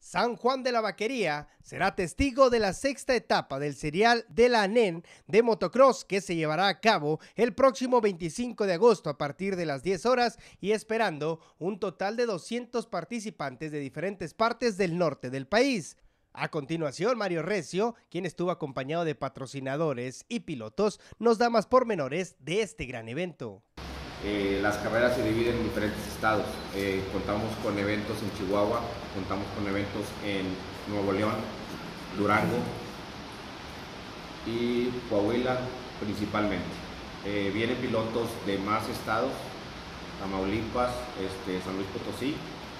San Juan de la Vaquería será testigo de la sexta etapa del serial de la ANEN de motocross que se llevará a cabo el próximo 25 de agosto a partir de las 10 horas y esperando un total de 200 participantes de diferentes partes del norte del país. A continuación, Mario Recio, quien estuvo acompañado de patrocinadores y pilotos, nos da más pormenores de este gran evento. Las carreras se dividen en diferentes estados. Contamos con eventos en Chihuahua, contamos con eventos en Nuevo León, Durango y Coahuila principalmente. Vienen pilotos de más estados, Tamaulipas, San Luis Potosí.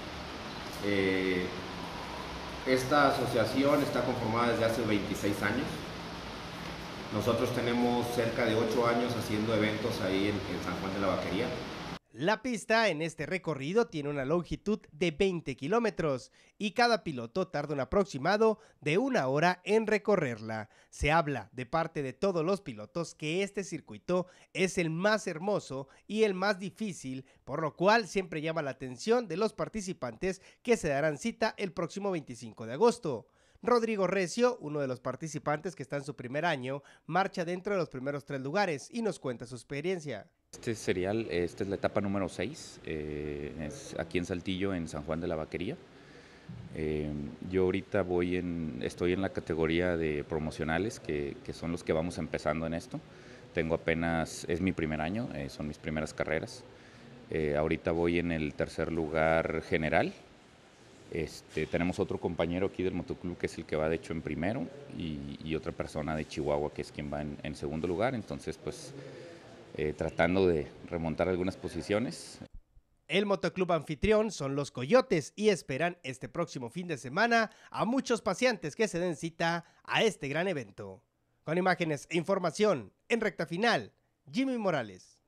Esta asociación está conformada desde hace 26 años. Nosotros tenemos cerca de 8 años haciendo eventos ahí en San Juan de la Vaquería. La pista en este recorrido tiene una longitud de 20 kilómetros y cada piloto tarda un aproximado de 1 hora en recorrerla. Se habla de parte de todos los pilotos que este circuito es el más hermoso y el más difícil, por lo cual siempre llama la atención de los participantes que se darán cita el próximo 25 de agosto. Rodrigo Recio, uno de los participantes que está en su primer año, marcha dentro de los primeros 3 lugares y nos cuenta su experiencia. Esta es la etapa número 6, es aquí en Saltillo, en San Juan de la Vaquería. Yo ahorita estoy en la categoría de promocionales, que son los que vamos empezando en esto. Es mi primer año, son mis primeras carreras. Ahorita voy en el tercer lugar general. Tenemos otro compañero aquí del motoclub que es el que va de hecho en primero y otra persona de Chihuahua que es quien va en segundo lugar, entonces pues tratando de remontar algunas posiciones. El motoclub anfitrión son los Coyotes y esperan este próximo fin de semana a muchos paseantes que se den cita a este gran evento. Con imágenes e información en Recta Final, Jimmy Morales.